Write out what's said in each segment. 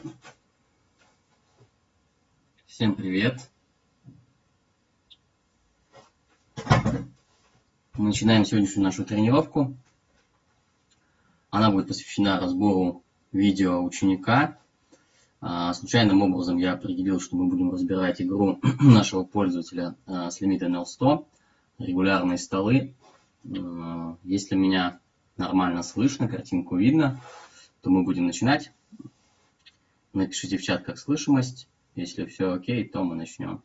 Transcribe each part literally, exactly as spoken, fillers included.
Всем привет! Мы начинаем сегодняшнюю нашу тренировку. Она будет посвящена разбору видео ученика. Случайным образом я определил, что мы будем разбирать игру нашего пользователя Slimit эн эл сто, регулярные столы. Если меня нормально слышно, картинку видно, то мы будем начинать. Напишите в чат, как слышимость. Если все окей, то мы начнем.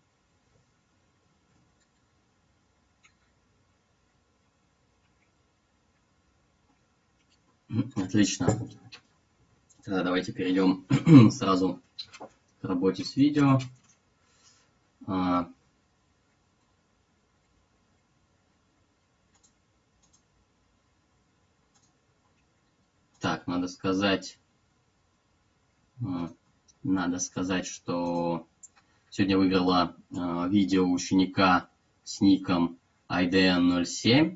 Отлично. Тогда давайте перейдем сразу к работе с видео. Так, надо сказать, надо сказать, что сегодня выиграла видео ученика с ником ай ди эн ноль семь.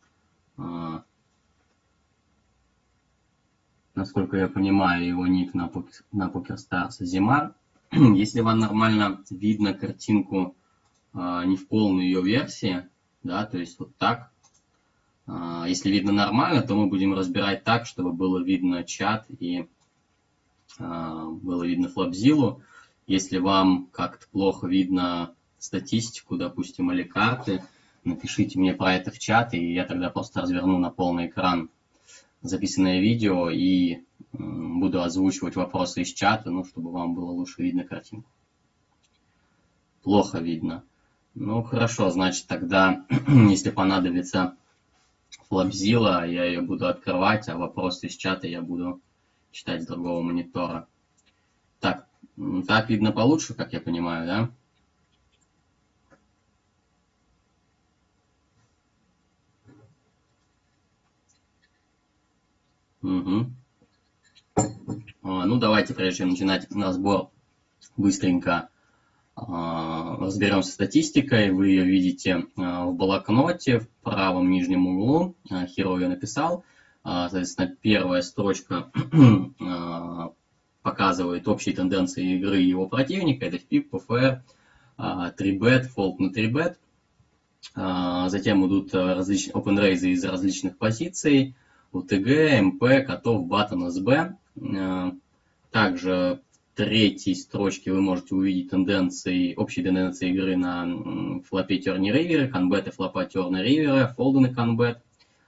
Насколько я понимаю, его ник на, на PokerStars Zimar. Если вам нормально видно картинку э, не в полной ее версии, да, то есть вот так. Э, если видно нормально, то мы будем разбирать так, чтобы было видно чат и э, было видно Flopzilla. Если вам как-то плохо видно статистику, допустим, или карты, напишите мне про это в чат, и я тогда просто разверну на полный экран записанное видео и буду озвучивать вопросы из чата, ну, чтобы вам было лучше видно картинку. Плохо видно. Ну, хорошо, значит, тогда, если понадобится Flopzilla, я ее буду открывать, а вопросы из чата я буду читать с другого монитора. Так, так видно получше, как я понимаю, да? Угу. Ну, давайте, прежде чем начинать разбор, быстренько разберемся с статистикой. Вы ее видите в блокноте в правом нижнем углу. Hero ее написал. Соответственно, первая строчка показывает общие тенденции игры его противника. Это пип, пэ эф эр, три бет, фолд на три бет. Затем идут различные open raise из различных позиций. у тэ гэ, эм пэ, котов, баттон, эс бэ. Также в третьей строчке вы можете увидеть тенденции, общие тенденции игры на флопе терни ривере, канбеты, флопа терни ривере, фолды на канбет.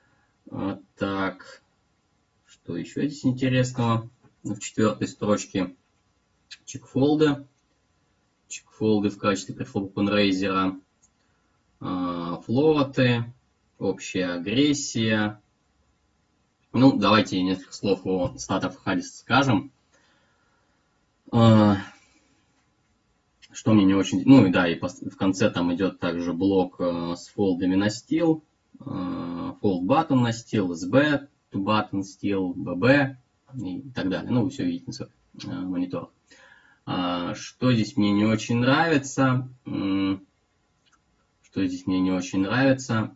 Так, что еще здесь интересного? В четвертой строчке чекфолды. Чекфолды в качестве префлоп-опенрейзера. Флоты, общая агрессия. Ну, давайте несколько слов о статах Хадис скажем. Что мне не очень... Ну, и да, и в конце там идет также блок с фолдами на стил, фолд баттон на стил, эс бэ, to button стил, би би и так далее. Ну, вы все видите на своих мониторах. Что здесь мне не очень нравится? Что здесь мне не очень нравится?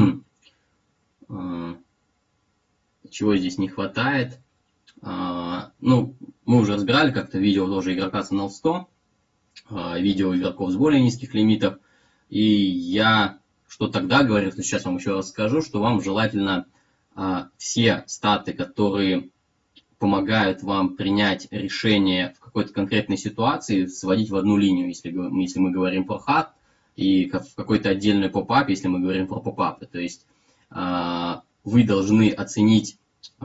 Чего здесь не хватает? Ну, мы уже разбирали как-то видео тоже игрока с эн эл сто, видео игроков с более низких лимитов. И я что тогда говорил, что сейчас вам еще раз скажу, что вам желательно все статы, которые помогают вам принять решение в какой-то конкретной ситуации, сводить в одну линию, если, если мы говорим про хат, и в какой-то отдельный поп-ап, если мы говорим про поп-апы. То есть вы должны оценить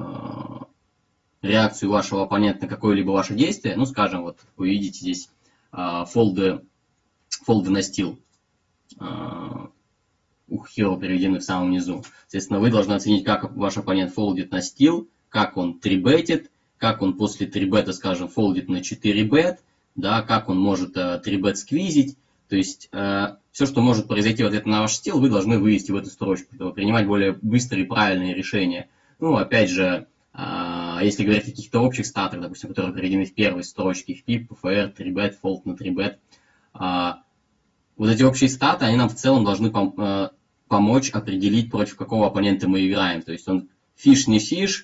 реакцию вашего оппонента на какое-либо ваше действие. Ну, скажем, вот вы видите здесь фолды, фолды на стил у Hero переведены в самом низу. Соответственно, вы должны оценить, как ваш оппонент фолдит на стил, как он трибетит, как он после трибета, скажем, фолдит на четыре бет, да, как он может трибет сквизить. То есть э, все, что может произойти в ответ на ваш стил, вы должны вывести в эту строчку, чтобы принимать более быстрые и правильные решения. Ну, опять же, э, если говорить о каких-то общих статах, допустим, которые приведены в первой строчке, в пип, пэ эф эр, три бет, фолд на три бет, э, вот эти общие статы, они нам в целом должны пом э, помочь определить, против какого оппонента мы играем. То есть он фиш, не фиш,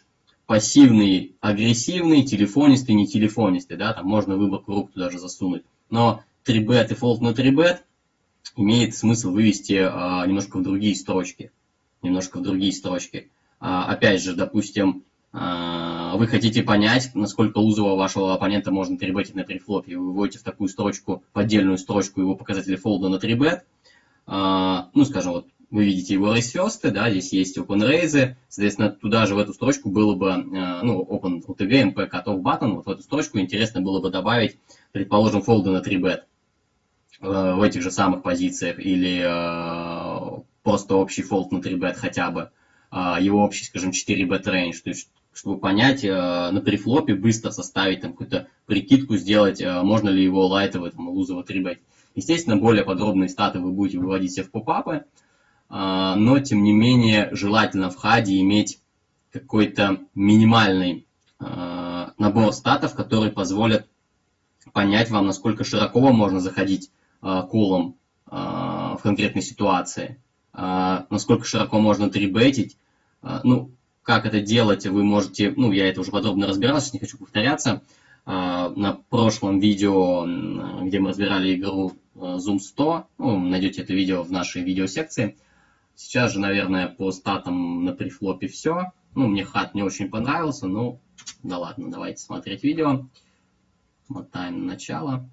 пассивный, агрессивный, телефонистый, не телефонистый, да, там можно выборку рук туда же засунуть. Но три бет и фолд на три бет имеет смысл вывести а, немножко в другие строчки. Немножко в другие строчки. А, опять же, допустим, а, вы хотите понять, насколько лузового вашего оппонента можно три бетить на префлопе. Вы выводите в такую строчку, поддельную строчку его показатели фолда на три бет. А, ну, скажем, вот вы видите его рейсферсты, да, здесь есть open raise, соответственно, туда же в эту строчку было бы, а, ну, open о тэ гэ, эм пи, cutoff button, вот в эту строчку интересно было бы добавить, предположим, фолда на три бет в этих же самых позициях, или э, просто общий фолд на три бет хотя бы, э, его общий, скажем, четыре бет range, то есть, чтобы понять, э, на префлопе быстро составить там какую-то прикидку, сделать, э, можно ли его лайтово, там, лузово три бет. Естественно, более подробные статы вы будете выводить себе в попапы, э, но, тем не менее, желательно в хаде иметь какой-то минимальный э, набор статов, которые позволят понять вам, насколько широко вам можно заходить колом в конкретной ситуации, насколько широко можно трибетить. Ну, как это делать, вы можете, ну, я это уже подробно разбирался, не хочу повторяться. На прошлом видео, где мы разбирали игру Zoom сто, ну, найдете это видео в нашей видеосекции. Сейчас же, наверное, по статам на префлопе все. Ну, мне хат не очень понравился, ну, да ладно, давайте смотреть видео. Мотаем на начало.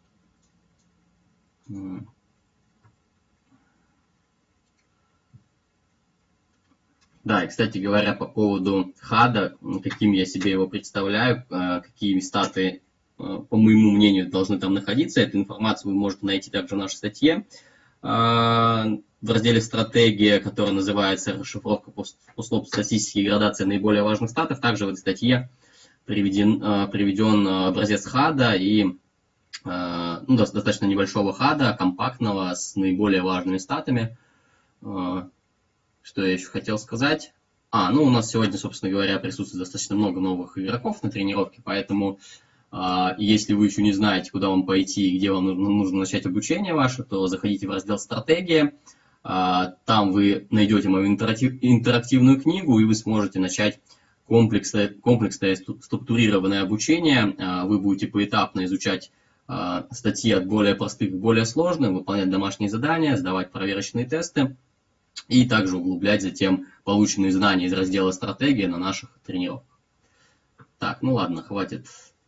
Да, и, кстати говоря, по поводу хада, каким я себе его представляю, какие статы, по моему мнению, должны там находиться, эту информацию вы можете найти также в нашей статье в разделе «Стратегия», которая называется «Расшифровка по условиям статистики и градация наиболее важных статов». Также в этой статье приведен, приведен образец хада и ну, достаточно небольшого хада, компактного, с наиболее важными статами. Что я еще хотел сказать? А, ну у нас сегодня, собственно говоря, присутствует достаточно много новых игроков на тренировке, поэтому если вы еще не знаете, куда вам пойти и где вам нужно, нужно начать обучение ваше, то заходите в раздел «Стратегия». Там вы найдете мою интерактив, интерактивную книгу, и вы сможете начать комплексное, комплексное структурированное обучение. Вы будете поэтапно изучать статьи от более простых к более сложным, выполнять домашние задания, сдавать проверочные тесты и также углублять затем полученные знания из раздела «Стратегия» на наших тренировках. Так, ну ладно, хватит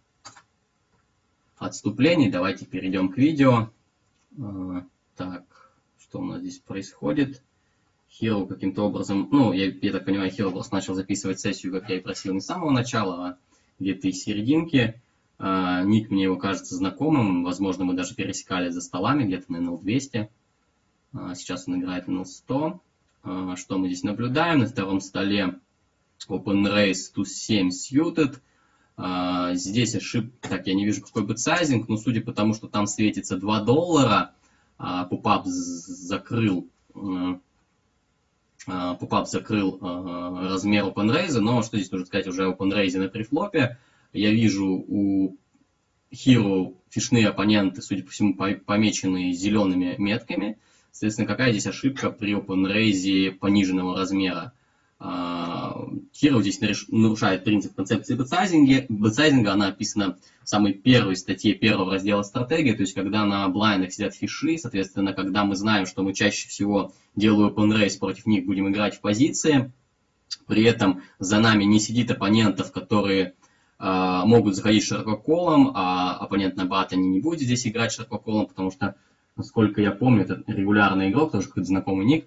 отступлений, давайте перейдем к видео. Так, что у нас здесь происходит? Hero каким-то образом, ну, я, я так понимаю, Hero просто начал записывать сессию, как я и просил, не с самого начала, а где-то из серединки. Uh, ник мне его кажется знакомым, возможно, мы даже пересекались за столами, где-то на эн эл двести. Uh, сейчас он играет эн эл сто. Uh, что мы здесь наблюдаем? На втором столе OpenRace туз семь suited. Uh, здесь ошибка, так, я не вижу какой бетсайзинг, но судя по тому, что там светится два доллара, uh, попап закрыл, uh, uh, попап закрыл uh, размер OpenRace, но что здесь нужно сказать уже о OpenRace на префлопе? Я вижу у Hero фишные оппоненты, судя по всему, помеченные зелеными метками. Соответственно, какая здесь ошибка при OpenRaise пониженного размера? Hero здесь нарушает принцип концепции бетсайзинга. Бетсайзинга, она описана в самой первой статье первого раздела «Стратегия», то есть когда на блайндах сидят фиши, соответственно, когда мы знаем, что мы чаще всего, делая OpenRaise, против них будем играть в позиции, при этом за нами не сидит оппонентов, которые могут заходить широко колом, а оппонент на баттоне не будет здесь играть широко колом, потому что, насколько я помню, это регулярный игрок, тоже какой-то знакомый ник.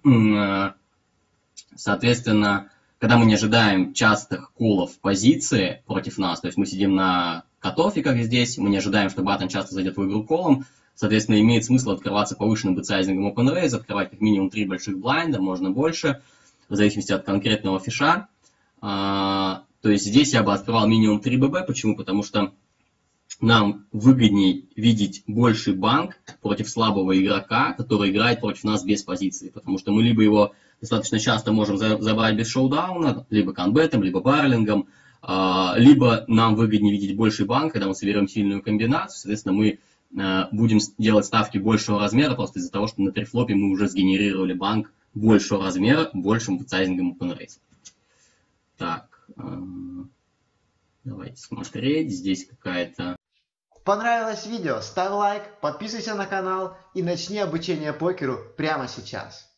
Соответственно, когда мы не ожидаем частых колов в позиции против нас, то есть мы сидим на катофе, как здесь, мы не ожидаем, что баттон часто зайдет в игру колом, соответственно, имеет смысл открываться повышенным бетсайзингом OpenRaise, открывать как минимум три больших блайнда, можно больше, в зависимости от конкретного фиша. То есть здесь я бы открывал минимум три бэ бэ. Почему? Потому что нам выгоднее видеть больший банк против слабого игрока, который играет против нас без позиции. Потому что мы либо его достаточно часто можем забрать без шоудауна, либо канбетом, либо баррелингом, либо нам выгоднее видеть больший банк, когда мы соберем сильную комбинацию. Соответственно, мы будем делать ставки большего размера, просто из-за того, что на префлопе мы уже сгенерировали банк большего размера, большим бетсайзингом OpenRace. Так. Давайте смотреть. Здесь какая-то... Понравилось видео? Ставь лайк, подписывайся на канал и начни обучение покеру прямо сейчас.